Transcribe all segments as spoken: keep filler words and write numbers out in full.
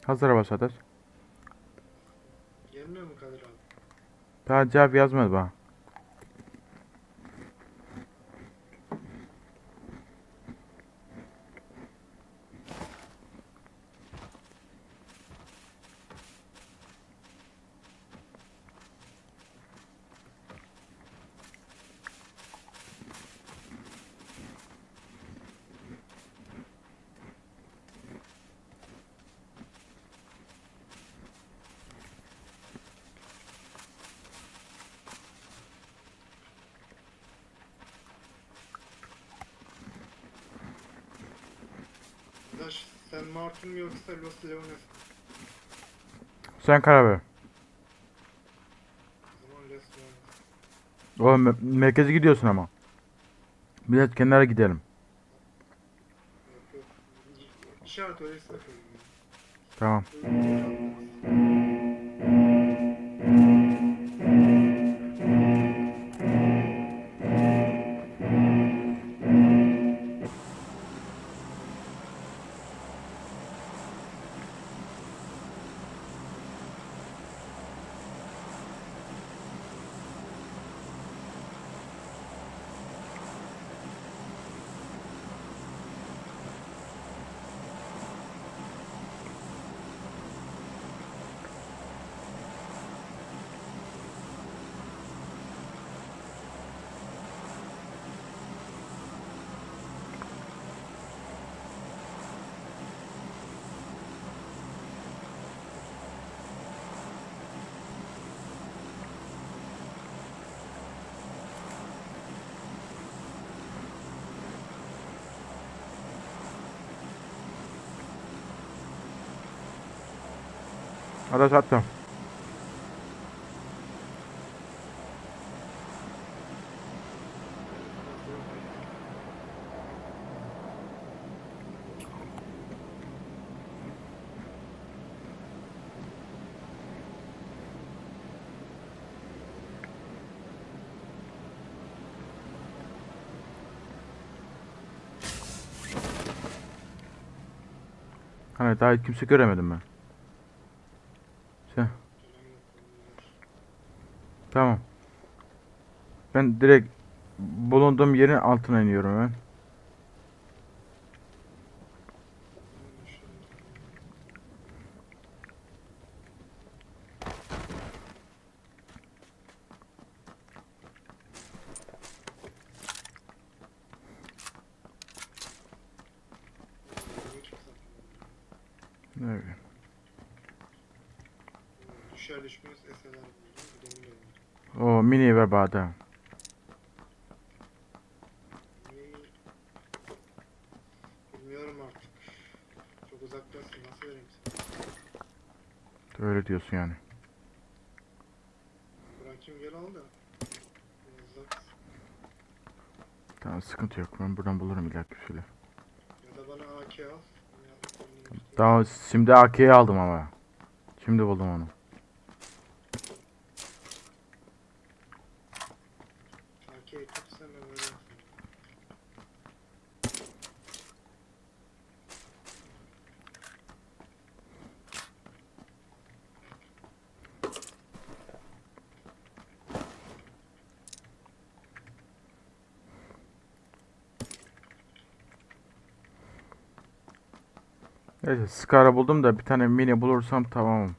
Hazır bas Ateş. Gelmiyor mu Kadir abi? Daha cevap yazmadı bana. Arkadaş sen Martin mi yoksa Los Leones mi? Sen karar ver. O zaman Los Leones. O me merkeze gidiyorsun ama. Biraz kenara gidelim. Yok yok. İşaret öylesine koyayım ya. Tamam. Öyle kalmaz. Ateş attım. Hani daha hiç kimse göremedim ben. Sen. Gelen yok olabilir. Tamam. Ben direkt bulunduğum yerin altına iniyorum ben. Hemen aşağı indim. Niye çıksam ya? Evet. Oo, düşer düşmez eseler buldum. Bir de mini var. O mini ver bana. Mini bilmiyorum artık. Çok uzaktasın. Nasıl vereyim sana? Öyle diyorsun yani. Bırakayım gel al da. Biraz uzaksın. Tamam, sıkıntı yok. Ben buradan bulurum illa bir şeyler. Ya da bana A K al. Ya, kendini göstereyim. Daha şimdi A K'yi aldım ama. Şimdi buldum onu. A K'yi tutsam ben öyle yapayım. Neyse, Scar'ı buldum da bir tane mini bulursam tamamım.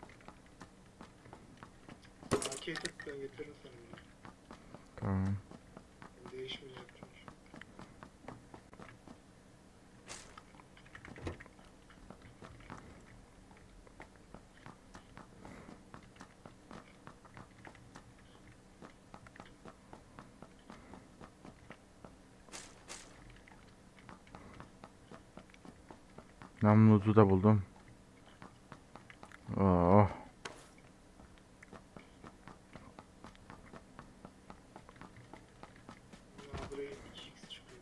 A K'yi tut ben getiririm sana bunu. Tamam. Değişmeyecek çünkü. Namluzu da buldum. Oh. Ya buraya iki x çıkıyor.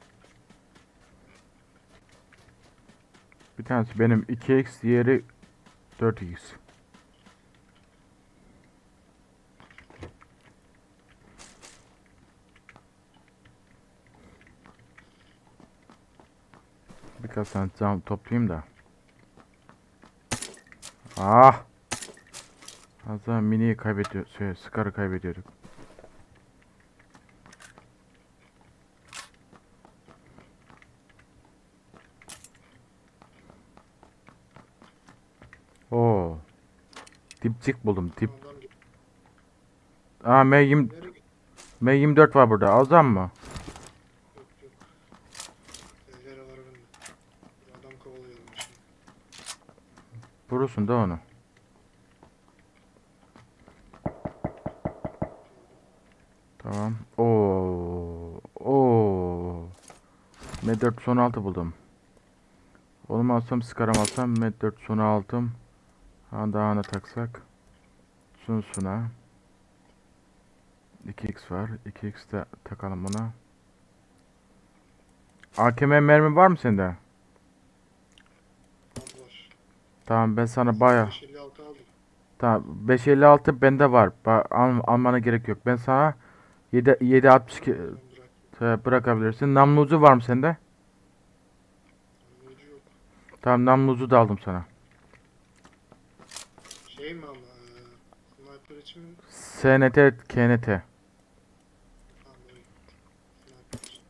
Bir tanesi benim iki x, diğeri dört x. Birkaç tane cam toplayayım da. Ah. Az daha miniyi kaybediyor. Şey, Scar'ı kaybediyorduk. Oo. Dipçik buldum. Dip. Adam gitti. Aa M yirmi, Nereye gitti? M yirmi dört var burada. Alacağım mı? Yok yok. Evlere var bende. Adam kovalayalım şimdi. Vurursun da onu. Tamam. Oo. Oo. M dört son altı buldum. Onu mu alsam, Scar'ı mı alsam? M dört son altım. Ha daha ana taksak. Sun suna. iki x var. iki x de takalım buna. A K M mermi var mı sende? Var. Tamam ben sana baya. beş elli altı aldım. Tamam beş elli altı bende var. Ba al almana gerek yok. Ben sana yedi yedi altmış iki Tamam bırak. e, bırakabilirsin. Namlucu var mı sende? Anlayıcı yok. Tamam namlucu da aldım sana. Şey mi ama? E, sniper için mi? S N T, K N T. Tamam öyle. Sniper için.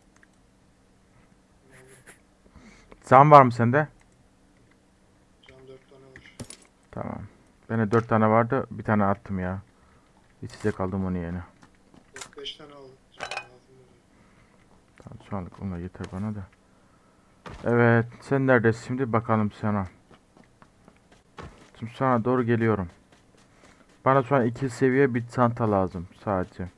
Ne alırım? Zam var mı sende? Can dört tane var. Tamam. Bende dört tane vardı. Bir tane attım ya. İçecek aldım onu yeni. dört beş tane aldım. Can lazım oluyor. Tamam, şu anlık onlar yeter bana da. Evet, sen neredesin şimdi bakalım sana. Şimdi sana doğru geliyorum. Bana şu an iki seviye bir çanta lazım sadece.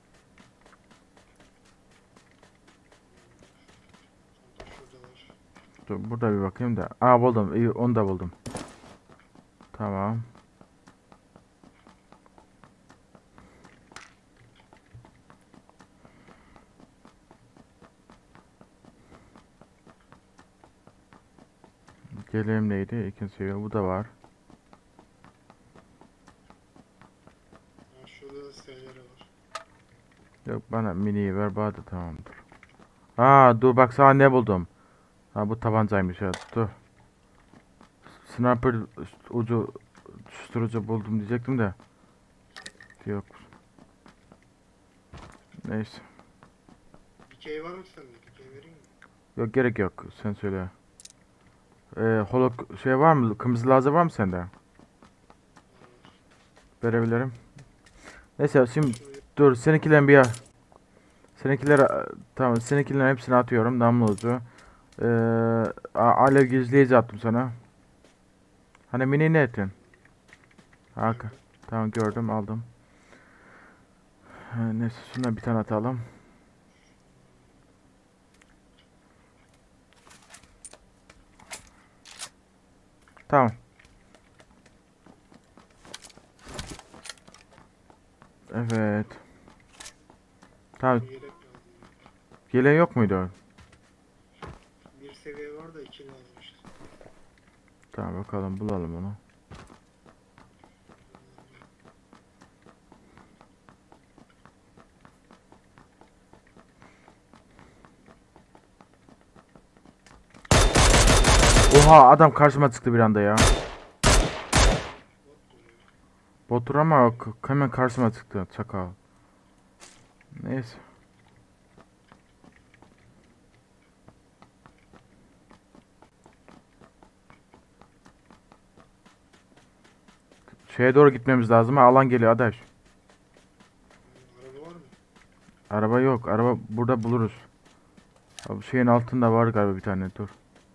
Çanta şurada var. Dur burada bir bakayım da. Aa buldum. İyi onu da buldum. Tamam. Gelelim neydi? İkinci seviye bu da var. Ha, şurada da S L R var. Yok bana miniyi ver bana da tamamdır. Aa dur bak sana ne buldum. Ha bu tabancaymış ya. Dur. Sniper ucu susturucu buldum diyecektim de. Yok. Neyse. Dikey var mı sende? Dikey vereyim mi? Yok gerek yok. Sen söyle. Ee, holok şey var mı? Kırmızı lazer var mı sende? Var var. Verebilirim. Neyse şimdi Şuraya dur seninkilerin bir ya. Seninkiler tamam seninkilerin hepsini atıyorum. Namlucu. Ee, a- alev gizleyici attım sana. Hani mini ne ettin? Haka. nerede? Tamam gördüm aldım. Ha, neyse şundan bir tane atalım. Tamam. Evet. Tamam. Bir yelek lazım. Yeleğin yok muydu? Bir seviye var da iki lazım işte. Tamam bakalım bulalım onu. Oha adam karşıma çıktı bir anda ya. Botur ama k- hemen karşıma çıktı çakal. Neyse. Şeye doğru gitmemiz lazım ha alan geliyor adaş. Araba var mı? Araba yok araba burada buluruz. Abi şeyin altında var galiba bir tane dur.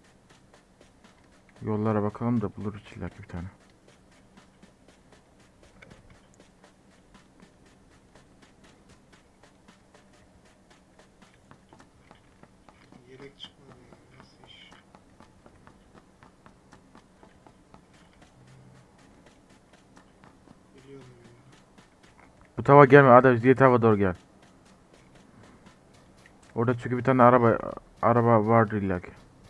Yollara bakalım da buluruz illaki bir tane. Yelek çıkmadı ya. Nasıl iş? Biliyorum ya. Bu tava gelme adaş diye tava doğru gel. Orada çünkü bir tane araba araba vardır illaki.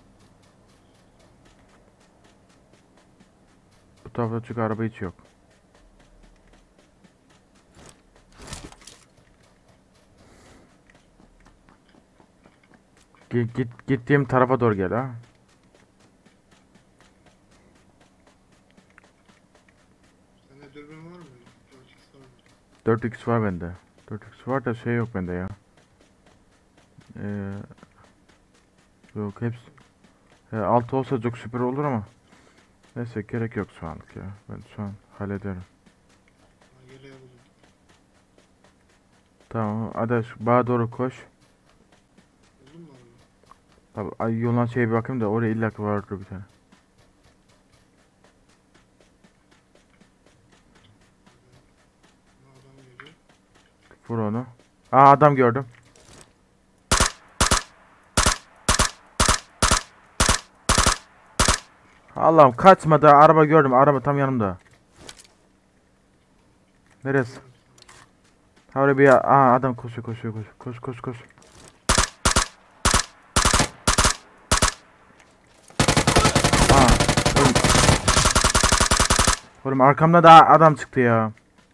Bu tarafta çünkü araba hiç yok. Git, git gittiğim tarafa doğru gel ha. dürbün var mı? dört x var mı? dört x var bende. dört x var da şey yok bende ya. Ee, yok hepsi. He, altı olsa çok süper olur ama. Neyse gerek yok şu anlık ya. Ben şu an hallederim. Ha, yeleğe buldum. Tamam hadi şu bağa doğru koş. Buldun mu arabayı? Tabi ay yoldan şeye bir bakayım da oraya illaki vardır bir tane. Ha, adam geliyor. Vur onu. Aa adam gördüm. Allah'ım kaçmadı araba gördüm araba tam yanımda. Neresi? Ha oraya bir aa adam koşuyor koşuyor koşuyor koş koş koş. Aa oğlum. Oğlum arkamda da adam çıktı ya.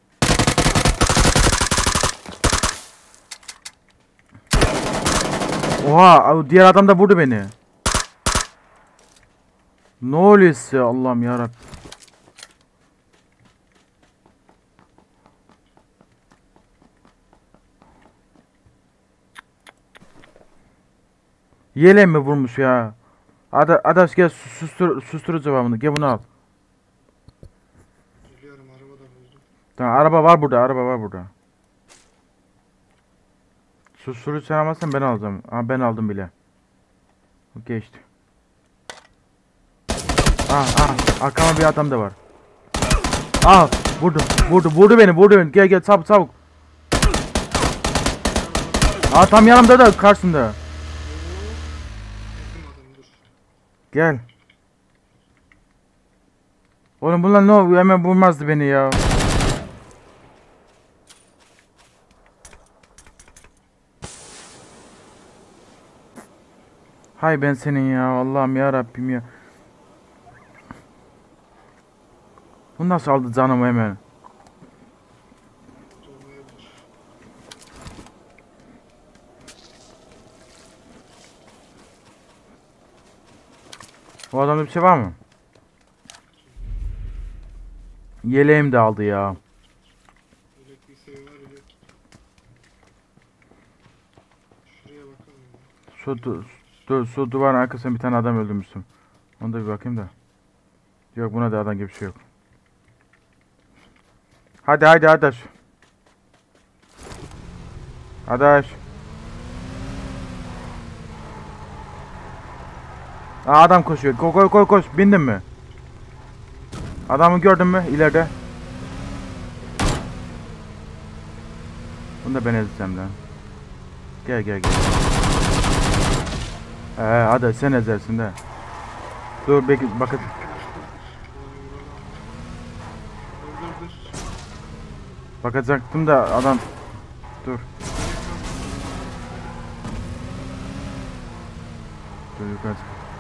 Oha diğer adam da vurdu beni. Ne oluyorsa Allah'ım yarabbim. Yele mi vurmuş ya? Ada Adaş gel sus- sustur sustur cevabını. Gel bunu al. Geliyorum, araba da buldum. Tamam araba var burada araba var burada. Susturucu sen almazsan ben alacağım. Aa ben aldım bile. Geçti. Aa aa arkama bir adam da var. Aa vurdu vurdu vurdu beni vurdu beni. Gel gel çabuk çabuk. Aa tam yanımda da karşımda. Yakın adam, dur. Gel. Oğlum bunlar ne oluyor? Hemen vurmazdı beni ya. Hay ben senin ya. Allah'ım ya Rabbim ya. Bu nasıl aldı canımı hemen? Olmayabilir. O adamda bir şey var mı? Yeleğim de aldı ya. Yelek bir seviye var, yelek. Şuraya bakalım ya. Şu, du du şu duvarın arkasına bir tane adam öldürmüştüm. Onu da bir bakayım da. Yok buna da adam gibi bir şey yok. Hadi hadi Adaş. Adaş. Aa adam koşuyor. Ko koy koy koş. Bindin mi? Adamı gördün mü ileride? Bunu da ben ezeceğim lan. Gel gel gel. Ee hadi sen ezersin de. Dur bekle bakın. Dur dur dur. Bakacaktım da adam. Dur. Dur yukarı.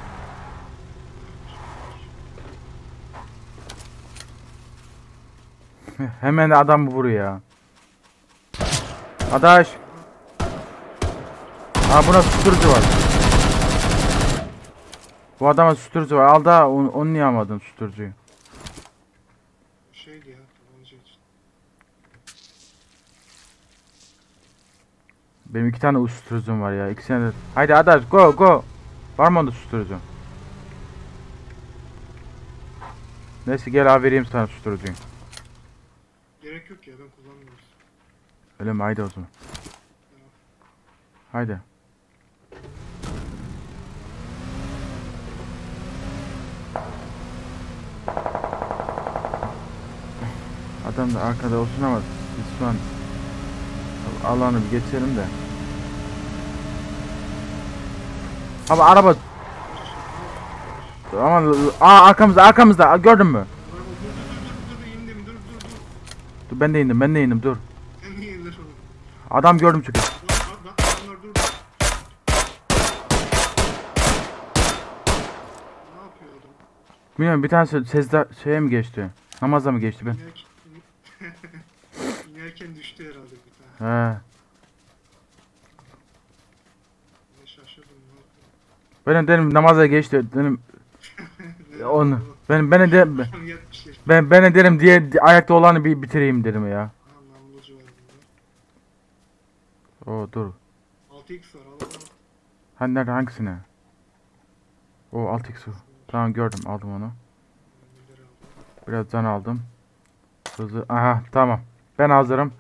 Hemen adam vuruyor ya. Adaş. Aa buna susturucu var. Bu adama susturucu var. Al da onu, onu niye almadın susturucuyu? Şeydi ya, tabanca için. Benim iki tane susturucum var ya. İkisine de. Haydi Adaş go go. Var mı onda susturucu? Neyse gel abi vereyim sana susturucuyu. Gerek yok ya, ben kullanmıyorum. Öyle mi? Haydi o zaman. Haydi. Adam da arkada olsun ama biz şu an alanı bir geçelim de. Abi araba. Aman aa arkamızda arkamızda gördün mü? Araba dur dur dur dur dur, indim, dur dur dur. Dur ben de indim ben de indim dur. Sen niye indir oğlum? Adam gördüm çünkü. Dur, bak, bak, adamlar dur. Ne yapıyor adam? Bilmiyorum bir tanesi sesde şeye mi geçti? Namaza mı geçti ben? İnerken, inerken düştü herhalde bir tane. He. Ben şaşırdım, ne yapıyor? Ben dedim namaza geçti dedim Ne onu. yapıyor? Ben ben de yetmiş leş. ben ben derim diye di- ayakta olanı bir bitireyim dedim ya. Ha, namlucu var bunda. Oo dur. altı x var, al al. Hani nerede hangisine? O altı x. Tamam gördüm aldım onu. Neleri aldım? Biraz can aldım. Hızlı. Aha tamam. Ben hazırım.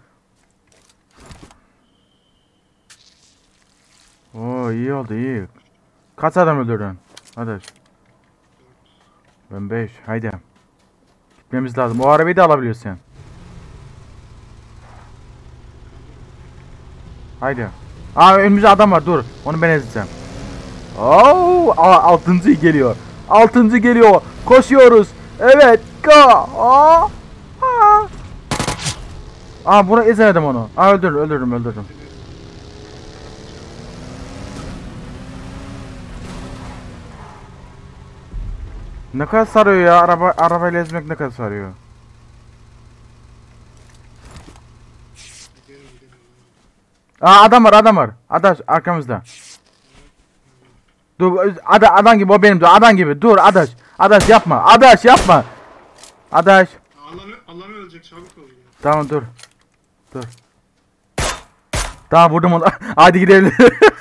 Oo iyi oldu iyi. Kaç adam öldürdün? Hadi. Ben beş. Haydi. Gitmemiz lazım. O arabayı da alabiliyorsun. Haydi. Aa önümüzde adam var dur. Onu ben ezeceğim. Oo, aa, altıncı geliyor. Altıncı geliyor. Koşuyoruz. Evet. Go. Aa. Aa. Aa bunu ezemedim onu. Aa öldürdüm öldürdüm öldürdüm. Ne kadar sarıyor ya araba arabayla ezmek ne kadar sarıyor. Gidelim gidelim. Aa adam var adam var. Adaş arkamızda. Dur ada, adam gibi o benim dur adam gibi dur Adaş. Adaş yapma Adaş yapma. Adaş. Alanı, alanı ölecek, çabuk ol ya. Tamam dur. Dur. Tamam vurdum onu. Hadi gidelim.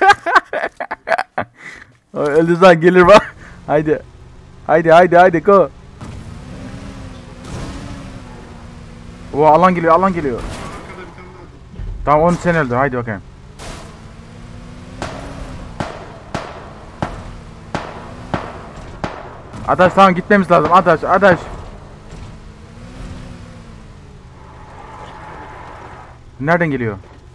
Öldü zaten gelir bak. Haydi. Haydi haydi haydi go. O alan geliyor alan geliyor. Arkada bir tane daha var. Tamam onu sen öldür haydi bakayım. Adaş tamam gitmemiz lazım Adaş Adaş. Nereden geliyor?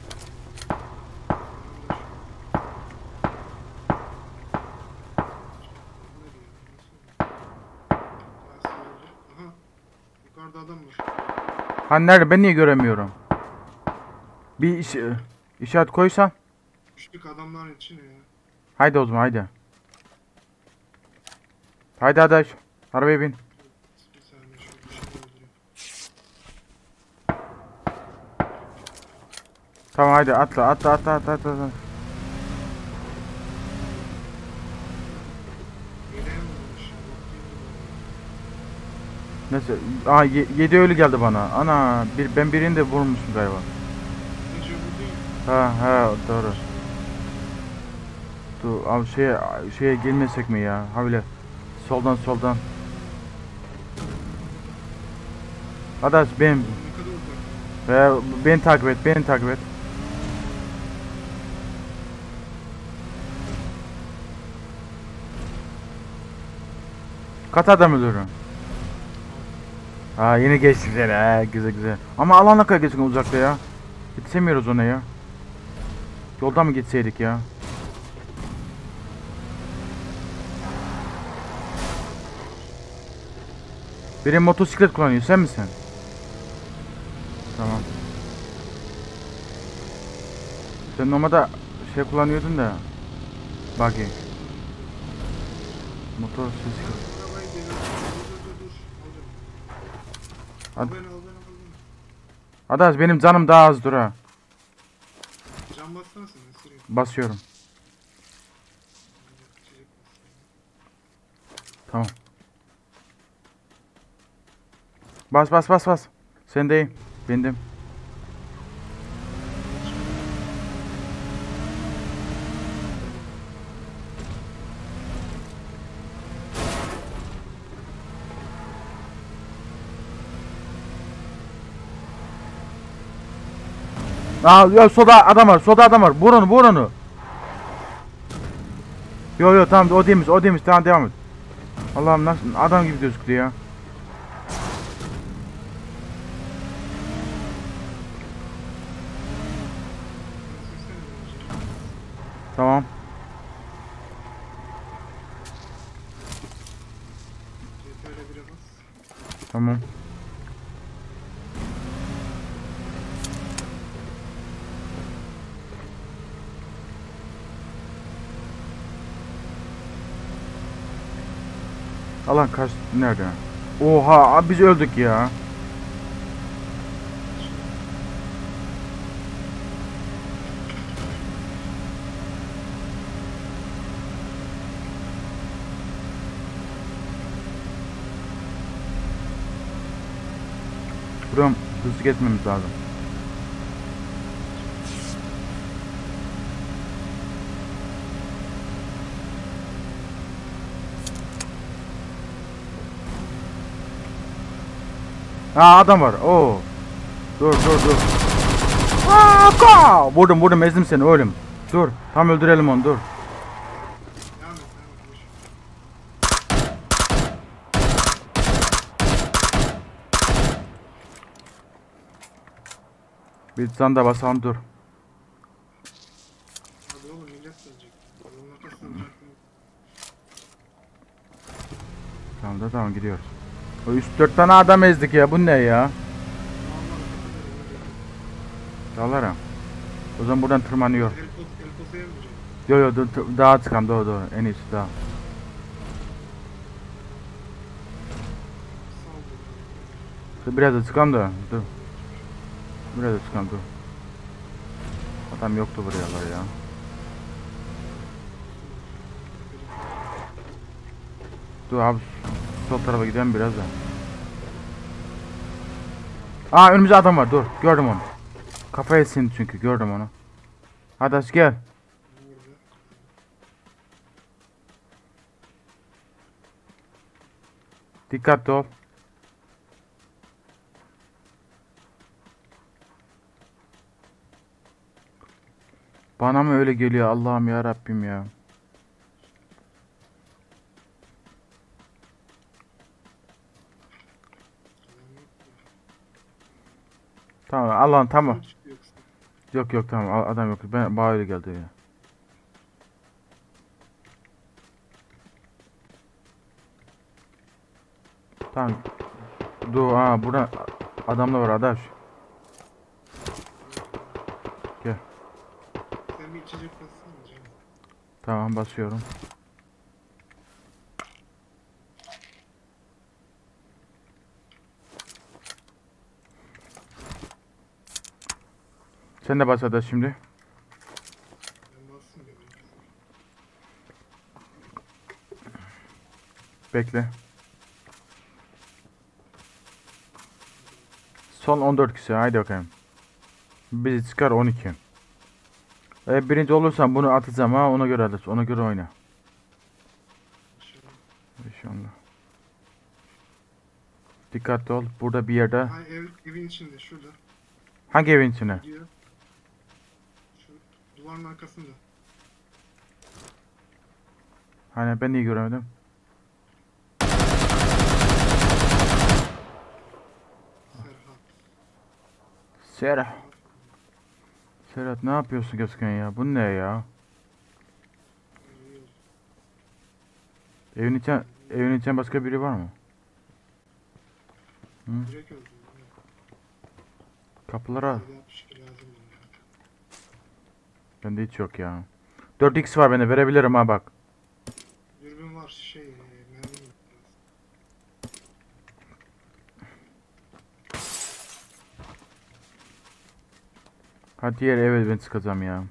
Aha. Yukarıda adam var. Hani nerede ben niye göremiyorum? Bir iş, işaret koysan. Düştük adamların içine ya. Haydi o zaman haydi. Haydi Adaş. Arabaya bin. Bir saniye şu bir şey öldüreyim. Tamam haydi atla atla atla atla atla. atla. Yeleğe vurmuş ya. Bakayım. Neyse. Aa ye, yedi ölü geldi bana. Ana bir ben birini de vurmuşum galiba. Önce bu değil. Ha ha doğru. Dur abi şeye şeye girmesek mi ya? Ha bile soldan soldan. Adaş benim Ne kadar uzak. ve beni takip et beni takip et. Kat adam öldürürüm. Ha yine geçtik seni ha güzel güzel. Ama alan ne kadar geçsin uzakta ya. Yetişemiyoruz ona ya. Yoldan mı gitseydik ya? Biri motosiklet kullanıyor sen misin? Tamam. Sen normalde şey kullanıyordun da. Buggy. Motosiklet. Arabayı geliyor. Dur dur dur dur. Al Hadi. beni. Al beni al beni al beni. Adaş benim canım daha az dur ha. Can bassana sen. Süreyim. Basıyorum. İçecek bassana. Tamam. Bas bas bas bas. Sendeyim. Bindim. Aa ya solda adam var. Solda adam var. Vur onu vur onu. Yo yo tamam o değilmiş o değilmiş tamam devam et. Allah'ım nasıl adam gibi gözüktü ya. Sürsene önce. Tamam. C T R bire bas. Tamam. Alan kaç nerede? Oha abi biz öldük ya. Buram hızlı geçmemiz lazım. Ha adam var. Oo. Dur dur dur. Aa, ka! Vurdum vurdum ezdim seni oğlum. Dur. Tam öldürelim onu dur. Devam et, devam et. Boş. Bir tane de basalım dur. Hadi oğlum millet sığınacak. Yolun ortasına bıraktım. Tamam da tamam gidiyoruz. O üç dört tane adam ezdik ya. Bu ne ya? Vallahi Dalarım. O zaman buradan tırmanıyor. El pot, el potaya mı vuracak? Yo yo dur, dur, daha çıkan doğru doğru en iyisi daha. Saldı. Dur biraz da çıkalım da dur. Biraz da çıkalım dur. Adam yoktu buralar ya. Dur abi sol tarafa gidelim biraz da. Aa önümüzde adam var dur gördüm onu. Kafaya sindi çünkü gördüm onu. Hadi aç gel. Burada. Dikkatli ol. Bana mı öyle geliyor Allah'ım ya Rabbim ya. Tamam Allah'ım tamam. Kim çıktı yoksa? Yok yok tamam a- adam yok. Ben bana öyle geldi ya. Tamam. Dur ha burada adamla var adaş. Gel. Sen bir içecek bassana canım. Tamam basıyorum. Sen de bas adaş şimdi. Ben bassın dedim. Bekle. Son on dört kişi haydi bakayım. Bizi çıkar on iki. E, birinci olursan bunu atacağım ha ona göre adaş ona göre oyna. Aşağı. İnşallah. Dikkatli ol. Burada bir yerde. Ay ev, evin içinde şurada. Hangi evin içine? Gidiyor. Şu duvarın arkasında. Hani ben iyi göremedim. Serhat. Serhat. Serhat ne yapıyorsun gözüken ya? Bu ne ya? Evin içine, evin içine başka biri var mı? Hı? Direkt öldüm. Kapılara. altmış iki lazım bana. Bende hiç yok ya. dört x var bende verebilirim ha bak. Dürbün var şey e, mermi yok. Hadi diğer eve ben çıkacağım ya.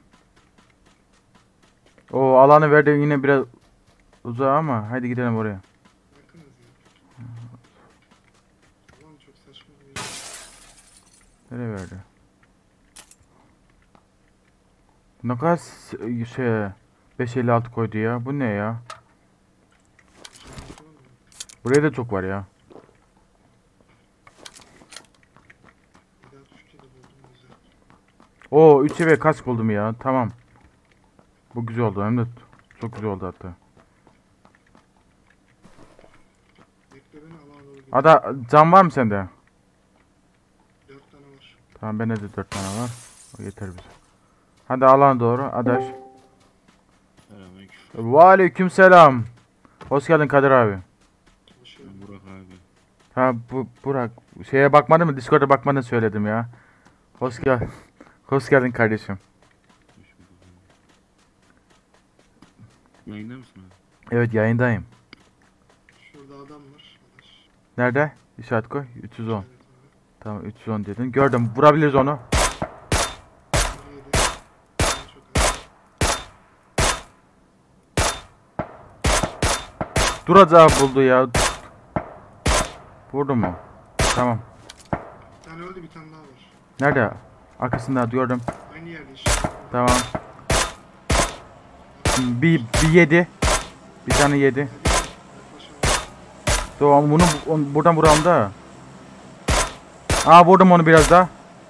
O alanı verdi yine biraz uzağa ama haydi gidelim oraya. Yakınız ya. Ulan çok saçma bir yer. Nereye verdi? Ne kadar s- şey beş elli altı koydu ya. Bu ne ya? Şansı var mı? Buraya da çok var ya. Bir altmış iki de buldum güzel. Oo üç seviye kask buldum ya. Tamam. Bu güzel oldu hem de çok güzel oldu hatta. Bekle beni alana doğru gidiyor. Ada cam var mı sende? Dört tane var. Tamam bende de dört tane var. O yeter bize. Hadi alana doğru adaş. Selamünaleyküm. Ve aleyküm selam. Hoş geldin Kadir abi. Çalışıyor. Ben Burak abi. Ha bu Burak şeye bakmadın mı? Discord'a bakmadın söyledim ya. Hoş gel. Hoş geldin kardeşim. Hoş bulduk abi. Yayında mısın abi? Evet yayındayım. Şurada adam var. Arkadaş. Nerede? İşaret koy. üç yüz on. Evet, Tamam üç yüz on dedin. Gördüm. Vurabiliriz onu. abi. Yedi. Çok az. Duracağı buldu ya. Vurdu mu? Tamam. Bir tane öldü, bir tane daha var. Nerede? Arkasında gördüm. Aynı yerde işte. Tamam. Bir, bir yedi. Bir tane yedi. Yaklaşalım. Tamam bunu on, buradan vuralım da. Aa vurdum onu biraz daha.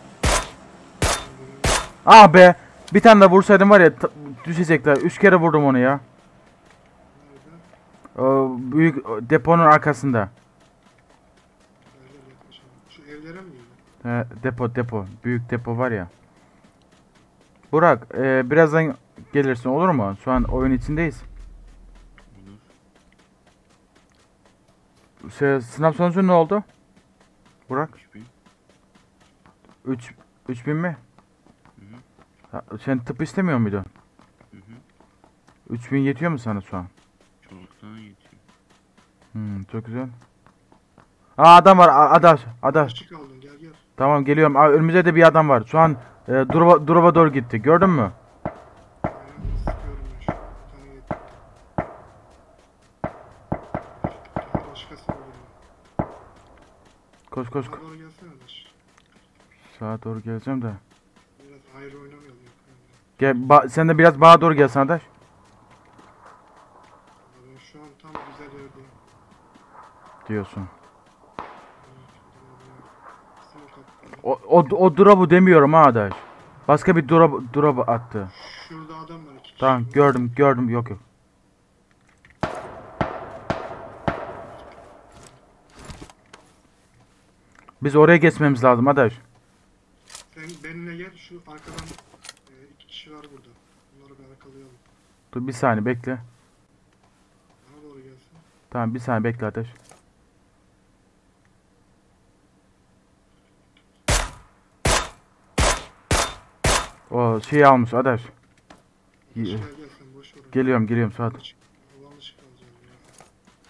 Ah be. Bir tane de vursaydım var ya ta- düşecekler. Üç kere vurdum onu ya. Nerede? O büyük o deponun arkasında. Gel gel yaklaşalım. Şu evlere mi gidiyor? He, depo depo. Büyük depo var ya. Burak e, birazdan gelirsin olur mu? Şu an oyun içindeyiz. Olur. Şey, sınav sonucu ne oldu? Burak? üç bin. üç üç bin mi? Hı hı. Ha, sen tıp istemiyor muydun? Hı hı. üç bin yetiyor mu sana şu an? Çoktan yetiyor. Hmm, çok güzel. Aa adam var. A- Adaş. Adaş. Açık aldın, gel gel. Tamam geliyorum. Aa, önümüzde de bir adam var. Şu an e, Durova, Durova doğru gitti. Gördün mü? Aynen sıkıyorum ben şu an. Bir tane yedi. Bir tane başkası öldü. Koş koş. Bana koş. doğru gelsene Adaş. Sağa doğru geleceğim de. Biraz ayrı oynamayalım. Gel ba- sen de biraz bana doğru gelsin Adaş. Ben şu an tam güzel yerdeyim. Diyorsun. Smoke attım. O o o Durova demiyorum ha Adaş. Başka bir Durova Durova attı. Şurada adam var, iki kişi. Tamam gördüm gördüm yok yok. Biz oraya geçmemiz lazım Adaş. Sen benimle gel, şu arkadan e, iki kişi var burada. Bunları bir arkalayalım. Dur bir saniye bekle. Bana doğru gelsin. Tamam bir saniye bekle Adaş. O şeyi almış Adaş. Adaş İyi. gel gel, sen boş ver. Geliyorum geliyorum Suat. Alan dışı alan dışı kalacağız ya.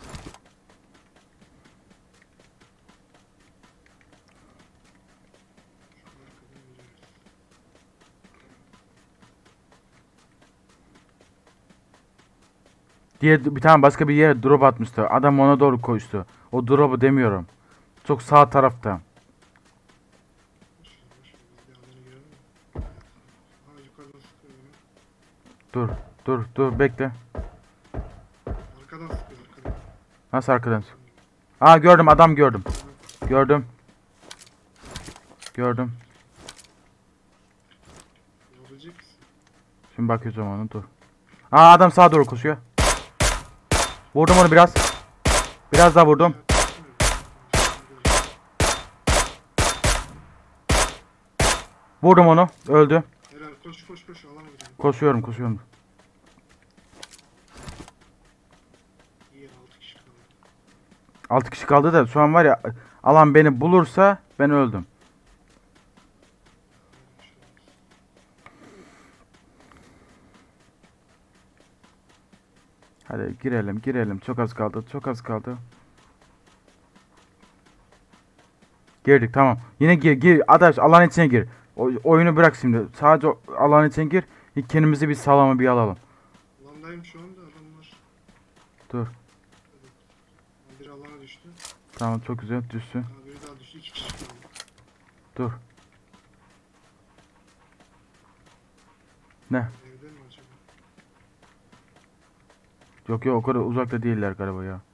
Şu arkadan gidiyoruz. Diye bir tane başka bir yere drop atmıştı. Adam ona doğru koştu. O drop'u demiyorum. Çok sağ tarafta. Boş ver, boş ver. Biz bir alana girelim mi? Ha, yukarıdan sıkıyor beni. Dur dur dur bekle. Arkadan sıkıyor, arkadan. Nasıl arkadan? Aa gördüm adam gördüm. Gördüm. Gördüm. Vurabilecek misin? Şimdi bakıyoruz o onu dur. Aa adam sağa doğru koşuyor. Vurdum onu biraz. Biraz daha vurdum. Vurdum onu. Öldü. Helal, koş koş koş, alana gidelim. Koşuyorum koşuyorum. İyi, altı kişi kaldı. altı kişi kaldı da şu an var ya alan beni bulursa ben öldüm. Hadi girelim girelim. Çok az kaldı. Çok az kaldı. Girdik tamam. Yine gir gir. Adaş alan içine gir. O, oyunu bırak şimdi. Sadece o- alan içine gir. İlk kendimizi bir sağlama bir alalım. Alandayım şu anda, adamlar. Dur. Ha, biri alana düştü. Tamam çok güzel düşsün. Ha, biri daha düştü. İki kişi kaldı. Dur. Ne? Evde mi acaba? Yok yok o kadar uzakta değiller galiba ya.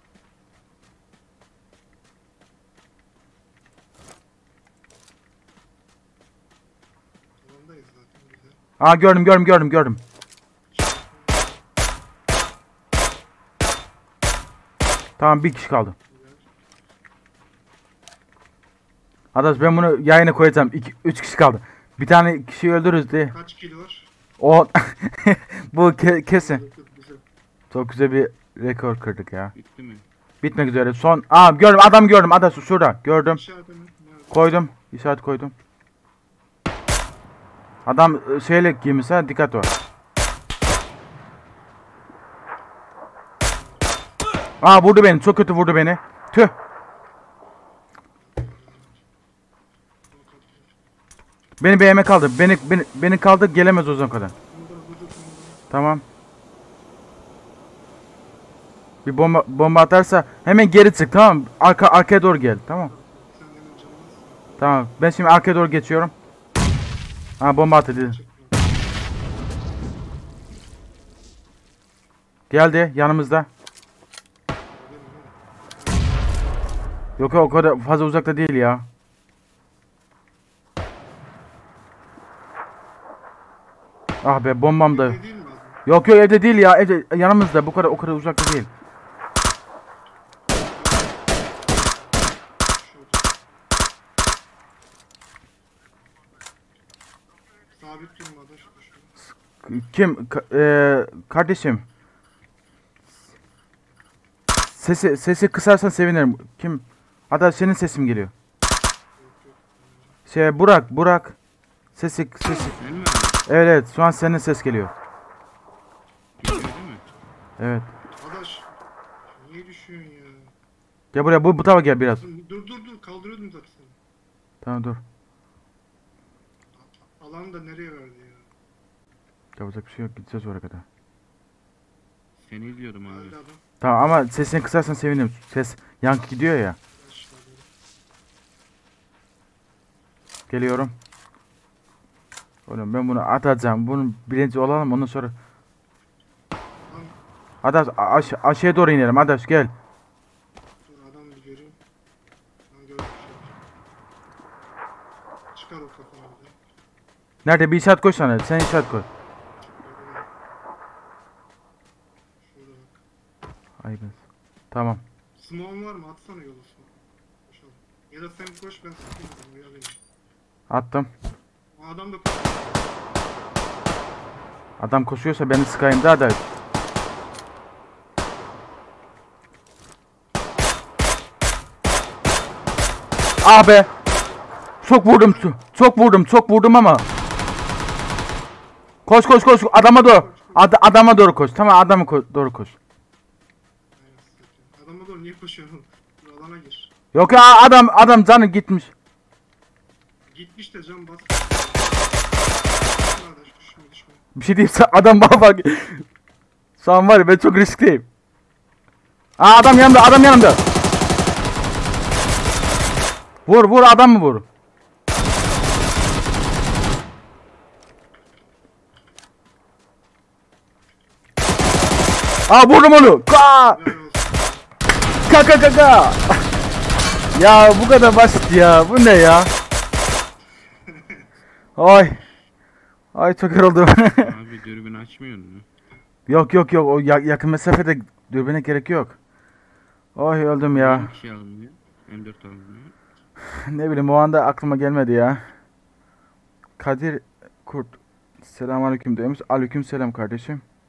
Alandayız zaten, güzel. Aa gördüm gördüm gördüm gördüm. Tamam bir kişi kaldı. Güzel. Adaş ben bunu yayına koyacağım. İki, üç kişi kaldı. Bir tane kişiyi öldürürüz diye. Kaç kilo var? O bu ke- kesin. Yok, yok, güzel. Çok güzel bir rekor kırdık ya. Bitti mi? Bitmek üzere. Son. Aa gördüm adam gördüm. Adaş şurada. Gördüm. İşaretimi nerede? Koydum. İşaret koydum. Adam e, şeyle giymiş ha. Dikkat var. Aa vurdu beni. Çok kötü vurdu beni. Tüh. Beni B M'e kaldır. Beni beni beni kaldır gelemez o zaman kadar. Burada, burada, burada. Tamam. Bir bomba bomba atarsa hemen geri çık tamam mı? Arka arkaya doğru gel tamam. Sen hemen canını Tamam. Ben şimdi arkaya doğru geçiyorum. Ha bomba attı dedi. Çık. Geldi yanımızda. Yok yok o kadar fazla uzakta değil ya. Ah be bombam da. Evde değil mi adam? Yok yok evde değil ya. Evde yanımızda. Bu kadar o kadar uzakta değil. Şurada. Sabit durmadan şu şurada. Kim? Ka- eee, kardeşim. Sesi sesi kısarsan sevinirim. Kim? Hatta senin sesim geliyor. Yok yok. Şey Burak, Burak. Sesi sesi. Sen mi abi? Evet, evet şu an senin ses geliyor. Geliyor değil mi? Evet. Adaş. Niye düşüyorsun ya? Gel buraya bu bu tarafa gel biraz. Dur dur dur kaldırıyordum zaten seni. Tamam dur. Alanı da nereye verdi ya? Yapacak bir şey yok. Gideceğiz oraya kadar. Seni izliyordum abi. Geldi adam. Tamam ama sesini kısarsan sevinirim. Ses yankı gidiyor ya. Aşağıda. Geliyorum. Oğlum ben bunu atacağım. Bunun birinci olalım ondan sonra. Lan Adaş aş aşağıya doğru inelim. Adaş gel. dur adam bir göreyim. Lan gördüm şey. Çıkar o kafanı bir de. Nerede bir işaret koy sana. Sen işaret koy. Gördüm. Şurada bak. Ay ben. Tamam. Smoke'un var mı? Atsana yolu smoke. Koşalım. Ya da sen koş ben sıkayım adamı ya benim. Attım. O adam da koş. Adam koşuyorsa beni sıkayım da Adaş. Ah be. Çok vurdum. Çok vurdum. Çok vurdum ama. Koş koş koş. Adama doğru. Ad adama doğru koş. Tamam adama ko doğru koş. Aynen sıkıntı. Adama doğru niye koşuyorsun? Dur alana gir. Yok ya adam adam canı gitmiş. Gitmiş de can bas. Kardeş düşme düşme. Bir şey diyeyim adam bana bak. Şu an var ya ben çok riskteyim. Aa adam yanımda adam yanımda. Vur vur adam mı vur? Aa vurdum onu. Ka Helal olsun. ka ka ka ka. Ya bu kadar basit ya. Bu ne ya? Ay. Ay çok yoruldum. Abi dürbün açmıyor mu? Yok yok yok o ya- yakın mesafede dürbüne gerek yok. Oy öldüm ya. Bir şey alınıyor. M dört alınıyor. Ne bileyim o anda aklıma gelmedi ya. Kadir Kurt. Selamünaleyküm demiş. Aleyküm selam kardeşim.